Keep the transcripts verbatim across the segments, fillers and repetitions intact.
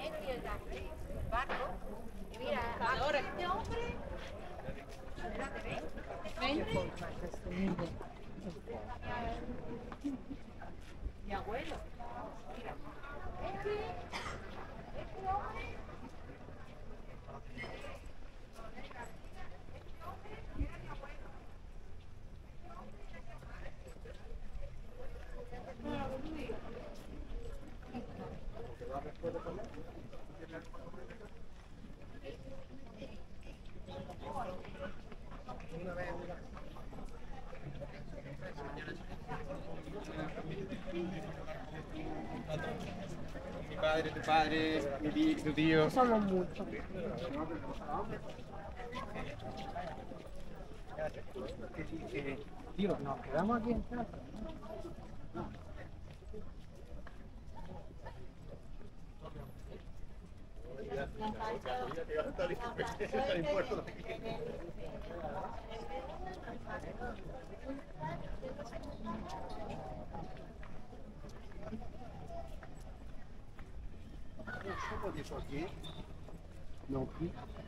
Mi abuelo. Mira. Mi padre, tu padre, mi tío, tu tío. Somos muchos. Tío, nos quedamos aquí en casa. Non plus.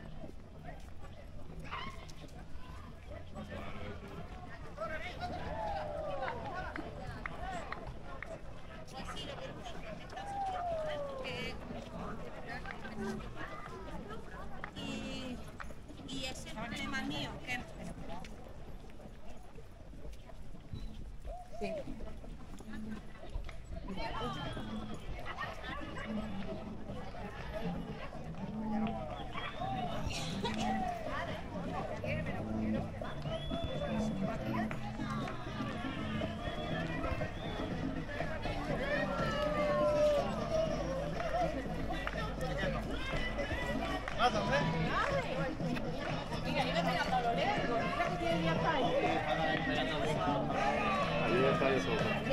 Y, y ese problema mío, que Sí. Ahí está eso.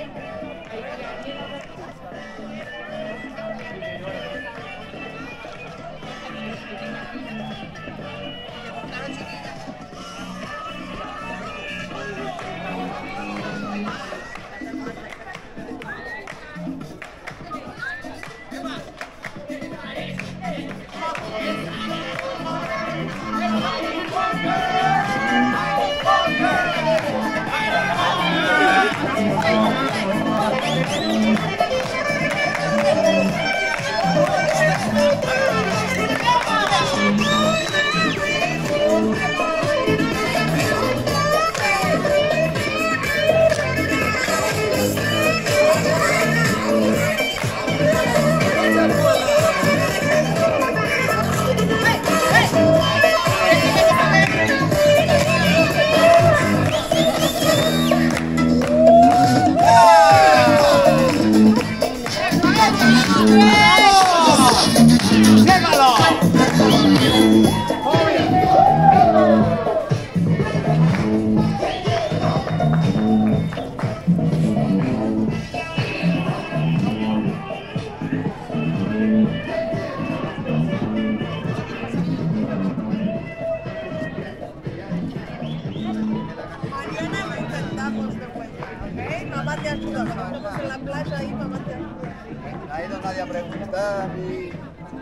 No ha ido nadie a preguntar y...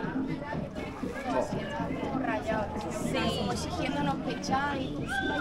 sí, como exigiéndonos pechar y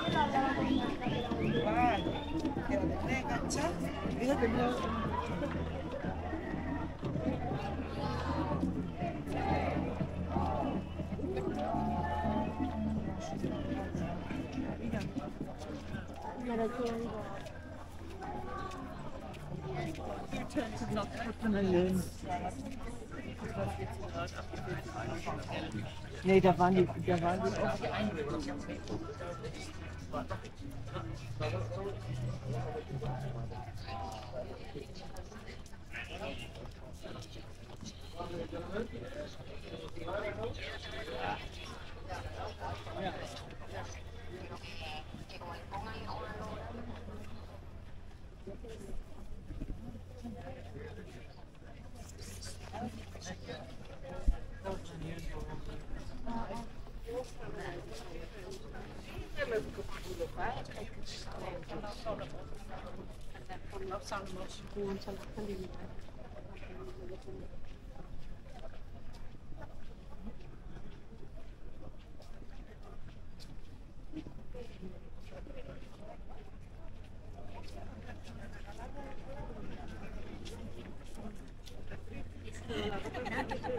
Nee, da waren die, da waren die auch.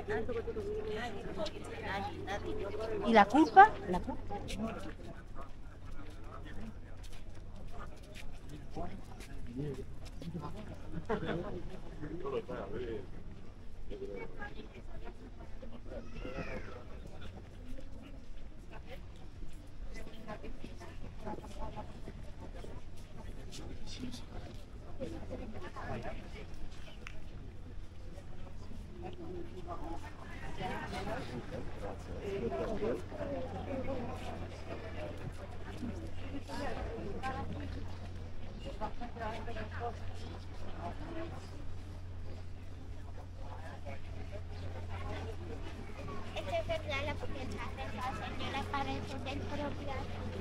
¿Y la culpa? La culpa. Esta es verdad la porque está la señora parece del propio.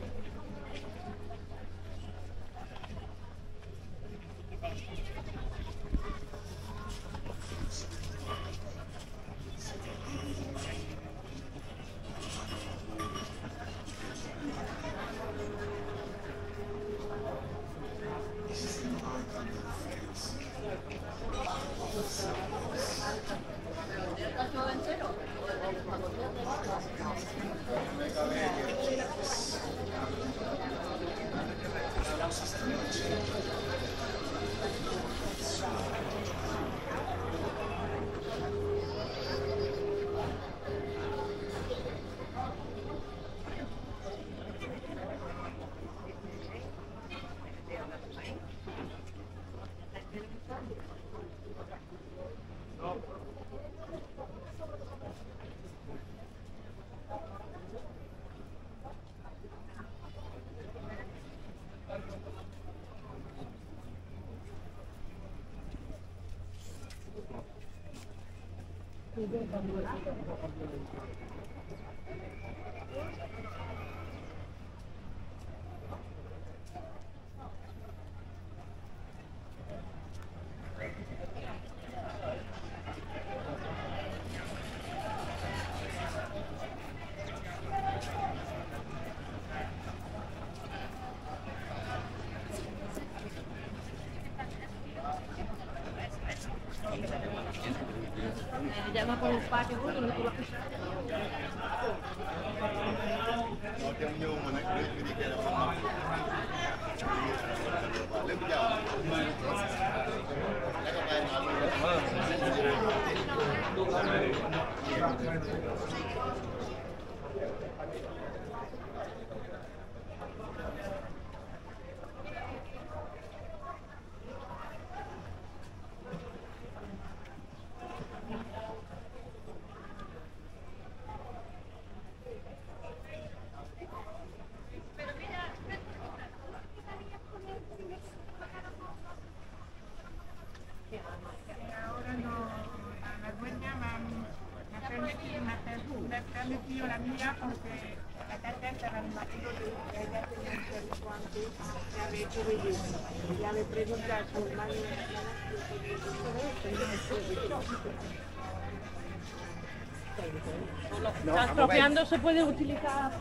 Llama por el patio, bueno, no te lo Ahora no, la dueña me ha permitido, me ha permitido la mía porque la tarjeta era el marido de ella tenía un servicio antes, ya había hecho belleza. Ya le pregunté a su hermano y está estropeando, se puede utilizar.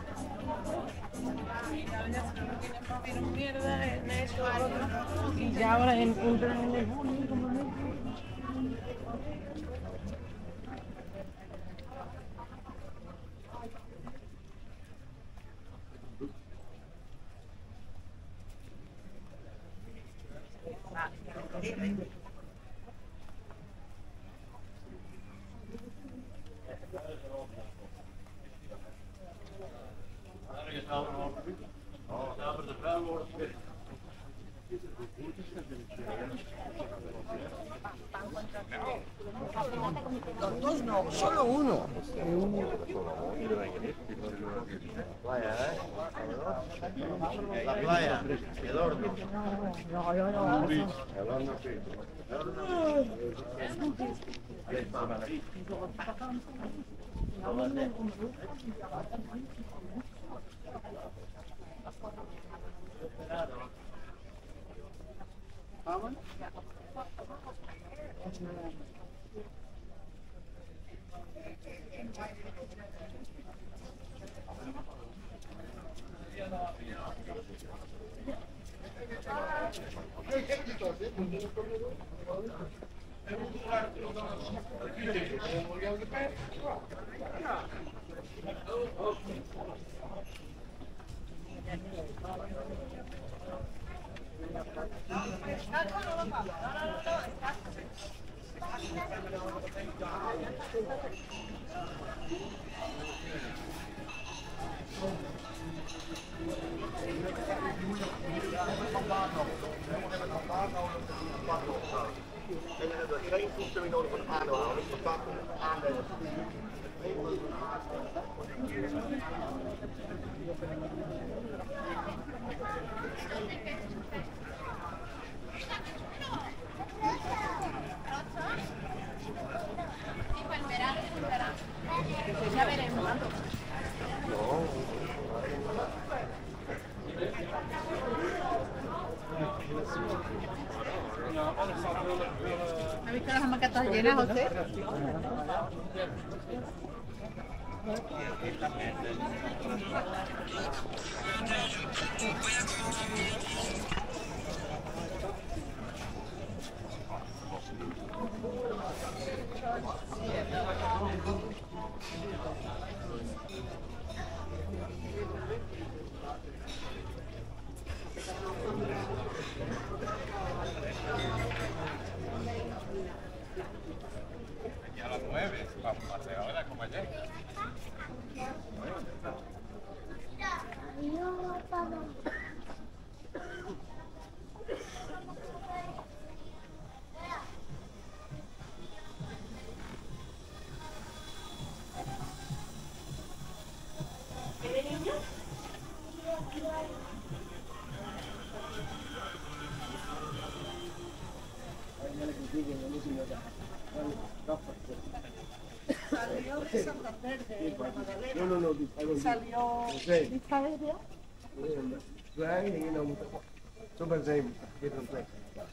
Y ya ahora entran en el bullying como no. Los dos no, solo uno. La playa, el horno. No, no, no. El horno frito. Geen toestemming nodig voor de aanhouding. Aannemen. Ya veremos. ¿Has visto las hamacas todas llenas, José? Y a las nueve, vamos a hacer ahora como ayer. Salió de Santander, de Magdalena. No, no, no. I will Salió Okay. de Javier. Flying, you know, super same, different place.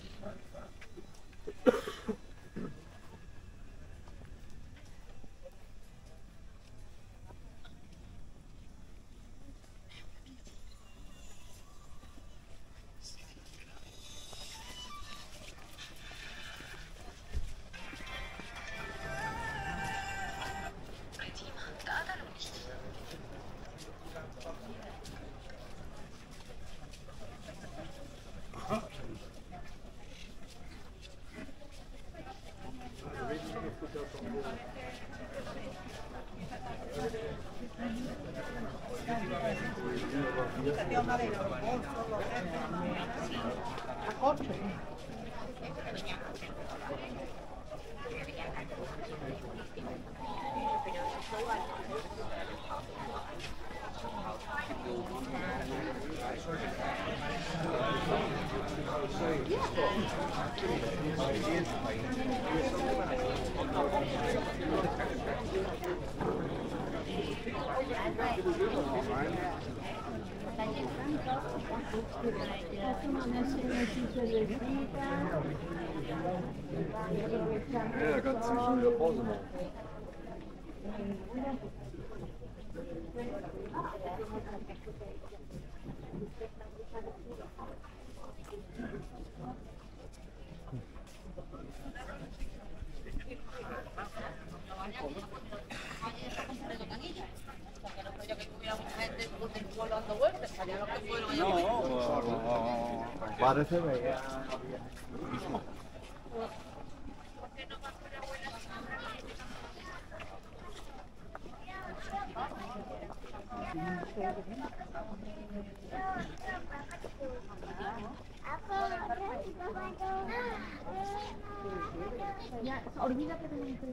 Eh, ragazzi, sulla posa. Parece bella. Ya, olvídate de mí.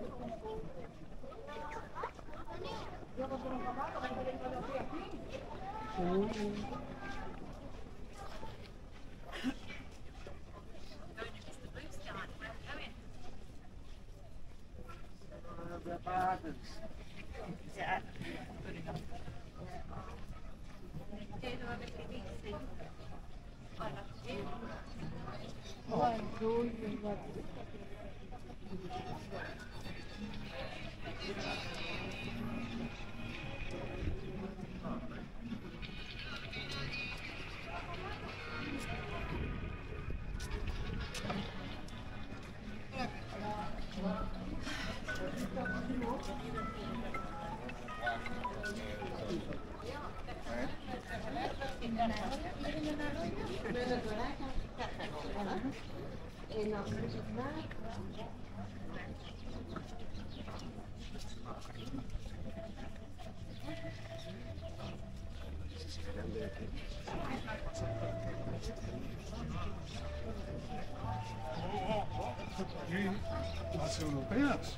Las europeas.